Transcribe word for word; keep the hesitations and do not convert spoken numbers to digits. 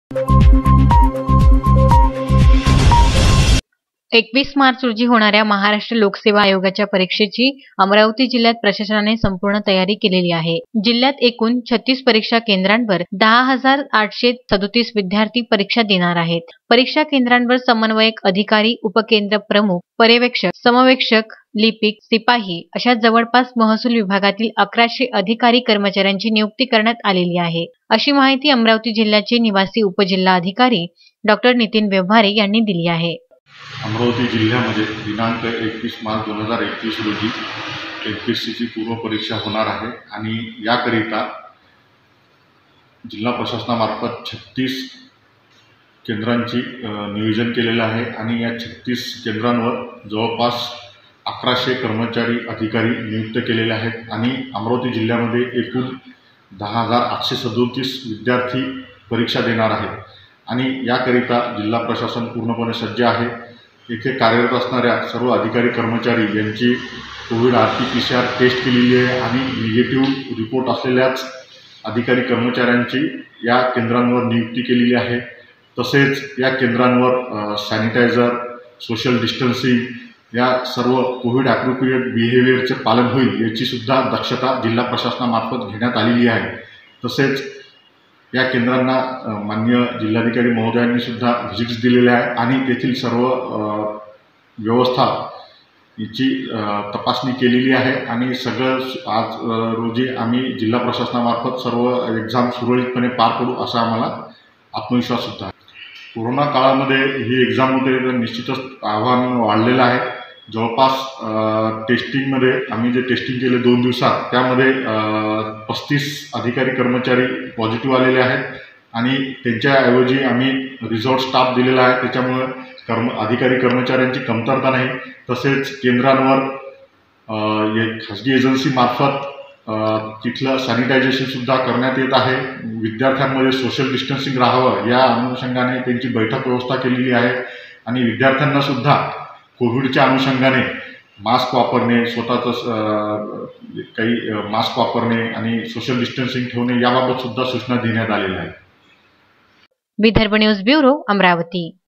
एकवीस मार्च रोजी होणाऱ्या महाराष्ट्र लोकसेवा आयोगाच्या परीक्षेची अमरावती जिल्ह्यात प्रशासनाने संपूर्ण तयारी केलेली आहे। जिल्ह्यात एकूण छत्तीस परीक्षा केंद्रांवर दहा हजार आठशे सदोतीस विद्यार्थी परीक्षा देणार आहेत। परीक्षा केंद्रांवर समन्वयक अधिकारी, उपकेंद्र प्रमुख, पर्यवेक्षक, समवेक्षक, लिपिक, सिपाही अशा जवळपास महसूल विभागातील अकराशे अधिकारी कर्मचाऱ्यांची नियुक्ती करण्यात आलेली आहे, अशी माहिती अमरावती जिल्ह्याचे निवासी उपजिल्हाधिकारी डॉक्टर नितीन व्यवहारे यांनी दिली आहे। अमरावती जिल्ह्यामध्ये दिनांक एकवीस मार्च दोन हजार एकवीस रोजी एम पी एस सीची पूर्व परीक्षा होणार आहे आणि याकरिता जिल्हा प्रशासनामार्फत छत्तीस केंद्रांची नियोजन केलेलं आहे आणि या छत्तीस केंद्रांवर जवळपास अकराशे कर्मचारी अधिकारी नियुक्त केलेले आहेत आणि अमरावती जिल्ह्यामध्ये एकूण दहा हजार आठशे सदोतीस विद्यार्थी परीक्षा देणार आहेत आणि याकरिता जिल्हा प्रशासन पूर्णपणे सज्ज आहे। येथे कार्यरत असणाऱ्या सर्व अधिकारी कर्मचारी यांची Covid R T P C R test केलेली आहे आणि निगेटिव्ह रिपोर्ट असलेल्याच अधिकारी कर्मचाऱ्यांची या केंद्रांवर नियुक्ती केलेली आहे। तसेच या केंद्रांवर सॅनिटायझर, सोशल डिस्टन्सिंग या सर्व कोविड ॲप्रोप्रिएट बिहेवियरचे पालन होईल याची सुद्धा दक्षता जिल्हा प्रशासनामार्फत घेण्यात आलेली आहे। तसेच या केंद्रांना माननीय जिल्हाधिकारी महोदयांनी सुद्धा व्हिजिट्स दिलेल्या आहे आणि तेथील सर्व व्यवस्था याची तपासणी केलेली आहे आणि सगळं आज रोजी आम्ही जिल्हा प्रशासनामार्फत सर्व एक्झाम सुरळीतपणे पार पडू असा आम्हाला आत्मविश्वास सुद्धा आहे। कोरोना काळामध्ये ही एक्झाममध्ये निश्चितच आव्हान वाढलेलं आहे। जवळपास टेस्टिंगमध्ये आम्ही जे टेस्टिंग केले दोन दिवसात त्यामध्ये पस्तीस अधिकारी कर्मचारी पॉझिटिव्ह आलेले आहेत आणि त्यांच्याऐवजी आम्ही रिझॉर्ट स्टाफ दिलेला आहे। त्याच्यामुळे कर्म अधिकारी कर्मचाऱ्यांची कमतरता नाही। तसेच केंद्रांवर खाजगी एजन्सीमार्फत तिथलं सॅनिटायझेशनसुद्धा करण्यात येत आहे। विद्यार्थ्यांमध्ये सोशल डिस्टन्सिंग राहावं या अनुषंगाने त्यांची बैठक व्यवस्था केलेली आहे आणि विद्यार्थ्यांनासुद्धा कोविडच्या अनुषंगाने मास्क वापरणे, स्वतःचं काही मास्क वापरणे आणि सोशल डिस्टन्सिंग ठेवणे याबाबत सुद्धा सूचना देण्यात आलेल्या आहेत। Vidarbha news bureau, Amravati.